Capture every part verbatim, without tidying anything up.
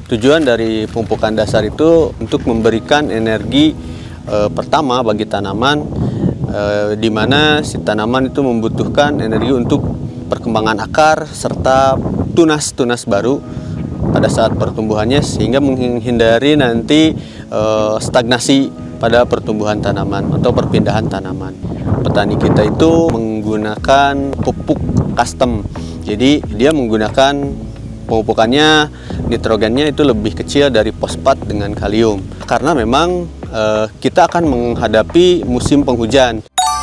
Tujuan dari pemupukan dasar itu untuk memberikan energi e, pertama bagi tanaman, e, di mana si tanaman itu membutuhkan energi untuk perkembangan akar serta tunas-tunas baru pada saat pertumbuhannya, sehingga menghindari nanti e, stagnasi pada pertumbuhan tanaman atau perpindahan tanaman. Petani kita itu menggunakan pupuk custom, jadi dia menggunakan pemupukannya, nitrogennya itu lebih kecil dari fosfat dengan kalium. Karena memang eh, kita akan menghadapi musim penghujan.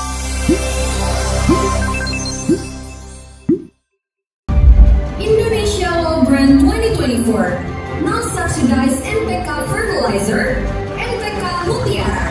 Indonesia Low Brand twenty twenty-four, non-subsidized N P K fertilizer, N P K Mutiara.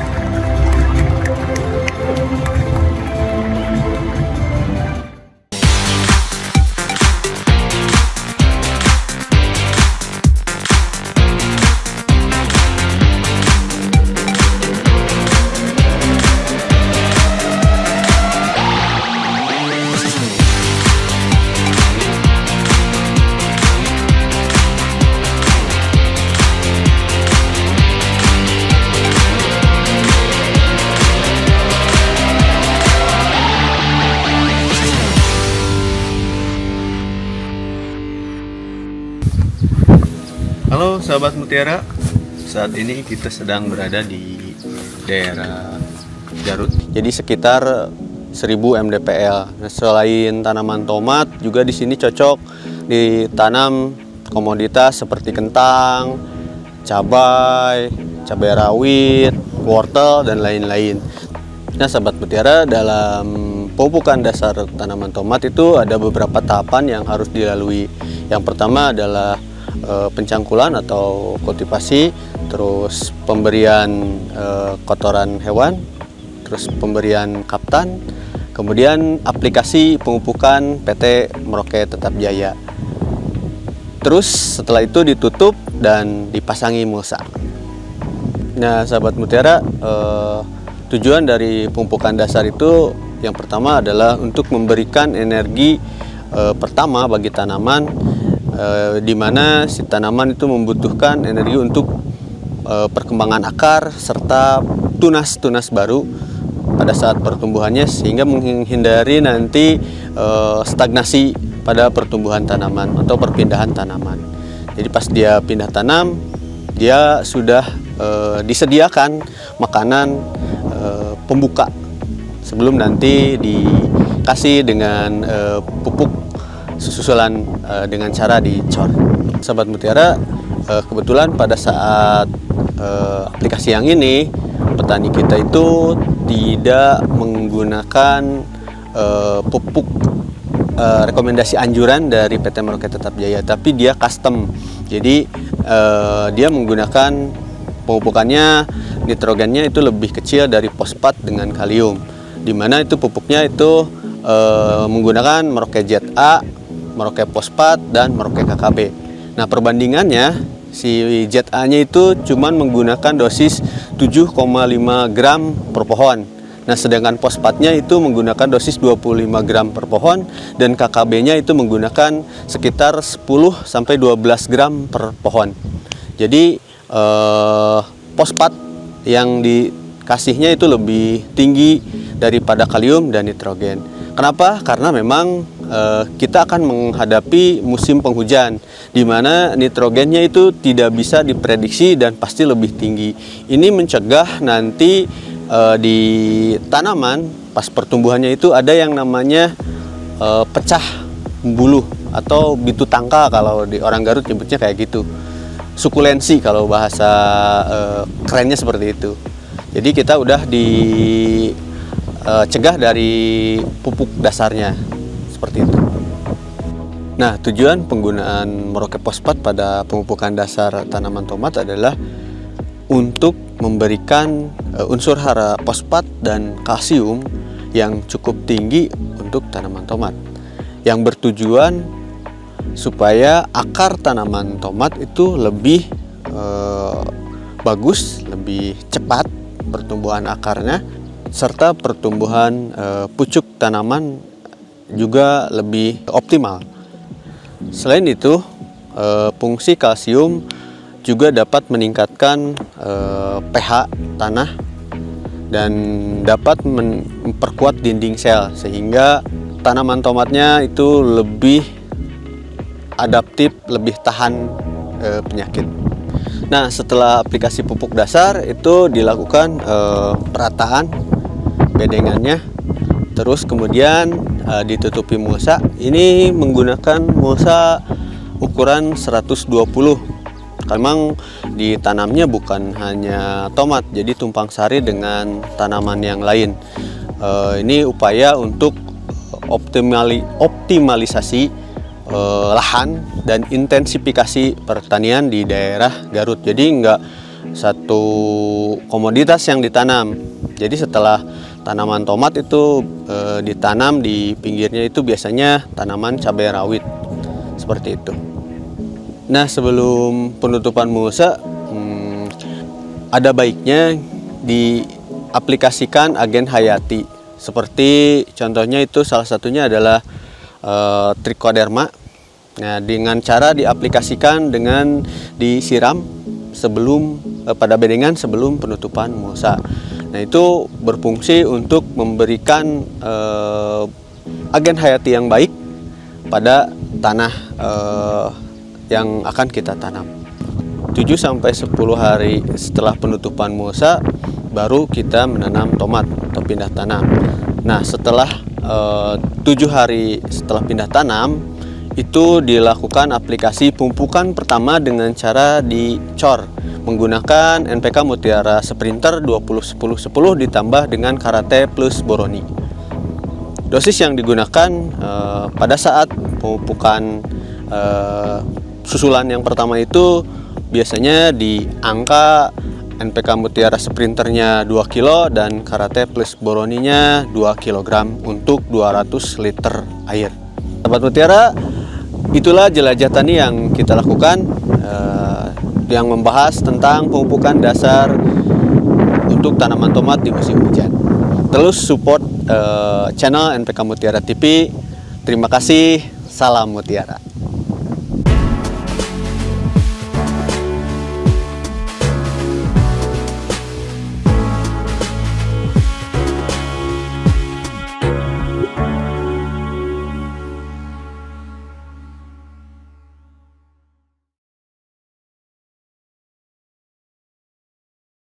Halo sahabat Mutiara, saat ini kita sedang berada di daerah Garut. Jadi sekitar seribu M D P L. Nah, selain tanaman tomat, juga di sini cocok ditanam komoditas seperti kentang, cabai, cabai rawit, wortel, dan lain-lain. Nah sahabat Mutiara, dalam pemupukan dasar tanaman tomat itu ada beberapa tahapan yang harus dilalui. Yang pertama adalah pencangkulan atau kultivasi, terus pemberian e, kotoran hewan, terus pemberian kaptan, kemudian aplikasi pemupukan P T Merauke Tetap Jaya. Terus setelah itu ditutup dan dipasangi mulsa. Nah sahabat Mutiara, e, tujuan dari pemupukan dasar itu yang pertama adalah untuk memberikan energi e, pertama bagi tanaman, E, di mana si tanaman itu membutuhkan energi untuk e, perkembangan akar serta tunas-tunas baru pada saat pertumbuhannya, sehingga menghindari nanti e, stagnasi pada pertumbuhan tanaman atau perpindahan tanaman. Jadi pas dia pindah tanam, dia sudah e, disediakan makanan e, pembuka sebelum nanti dikasih dengan e, pupuk susulan uh, dengan cara dicor. Sahabat Mutiara, uh, kebetulan pada saat uh, aplikasi yang ini, petani kita itu tidak menggunakan uh, pupuk uh, rekomendasi anjuran dari P T Merauke Tetap Jaya, tapi dia custom. Jadi uh, dia menggunakan pemupukannya, nitrogennya itu lebih kecil dari fosfat dengan kalium, di mana itu pupuknya itu uh, menggunakan Merauke Z A, Merauke Fosfat, dan Merauke K K B. Nah perbandingannya, si Z A-nya itu cuma menggunakan dosis tujuh koma lima gram per pohon. Nah sedangkan fosfatnya itu menggunakan dosis dua puluh lima gram per pohon, dan K K B-nya itu menggunakan sekitar sepuluh sampai dua belas gram per pohon. Jadi eh, fosfat yang dikasihnya itu lebih tinggi daripada kalium dan nitrogen. Kenapa? Karena memang eh, kita akan menghadapi musim penghujan, di mana nitrogennya itu tidak bisa diprediksi dan pasti lebih tinggi. Ini mencegah nanti eh, di tanaman pas pertumbuhannya itu ada yang namanya eh, pecah buluh atau bitu tangka, kalau di orang Garut nyebutnya kayak gitu. Sukulensi kalau bahasa eh, kerennya seperti itu. Jadi kita udah di Uh, cegah dari pupuk dasarnya seperti itu. Nah tujuan penggunaan Merauke Fosfat pada pemupukan dasar tanaman tomat adalah untuk memberikan uh, unsur hara fosfat dan kalsium yang cukup tinggi untuk tanaman tomat, yang bertujuan supaya akar tanaman tomat itu lebih uh, bagus, lebih cepat pertumbuhan akarnya, serta pertumbuhan e, pucuk tanaman juga lebih optimal. Selain itu, e, fungsi kalsium juga dapat meningkatkan eh, pH tanah dan dapat memperkuat dinding sel sehingga tanaman tomatnya itu lebih adaptif, lebih tahan eh, penyakit. Nah, setelah aplikasi pupuk dasar itu dilakukan eh, perataan bedengannya, terus kemudian eh, ditutupi mulsa. Ini menggunakan mulsa ukuran seratus dua puluh. Memang ditanamnya bukan hanya tomat, jadi tumpang sari dengan tanaman yang lain. Eh, ini upaya untuk optimali, optimalisasi eh, lahan dan intensifikasi pertanian di daerah Garut. Jadi enggak satu komoditas yang ditanam. Jadi setelah tanaman tomat itu eh, ditanam di pinggirnya itu biasanya tanaman cabai rawit seperti itu. Nah, sebelum penutupan mulsa hmm, ada baiknya diaplikasikan agen hayati. Seperti contohnya itu salah satunya adalah eh, trichoderma. Nah, dengan cara diaplikasikan dengan disiram sebelum eh, pada bedengan sebelum penutupan mulsa. Nah, itu berfungsi untuk memberikan eh, agen hayati yang baik pada tanah eh, yang akan kita tanam. tujuh sampai sepuluh hari setelah penutupan mulsa baru kita menanam tomat atau pindah tanam. Nah, setelah eh, tujuh hari setelah pindah tanam itu dilakukan aplikasi pemupukan pertama dengan cara dicor menggunakan N P K Mutiara Sprinter dua puluh sepuluh sepuluh ditambah dengan Karate plus Boroni. Dosis yang digunakan eh, pada saat pemupukan eh, susulan yang pertama itu biasanya di angka N P K Mutiara Sprinternya dua kilo dan Karate plus Boroninya dua kilogram untuk dua ratus liter air. Sahabat Mutiara, itulah jelajah tani yang kita lakukan eh, yang membahas tentang pemupukan dasar untuk tanaman tomat di musim hujan. Terus support eh, channel N P K Mutiara T V. Terima kasih, salam Mutiara.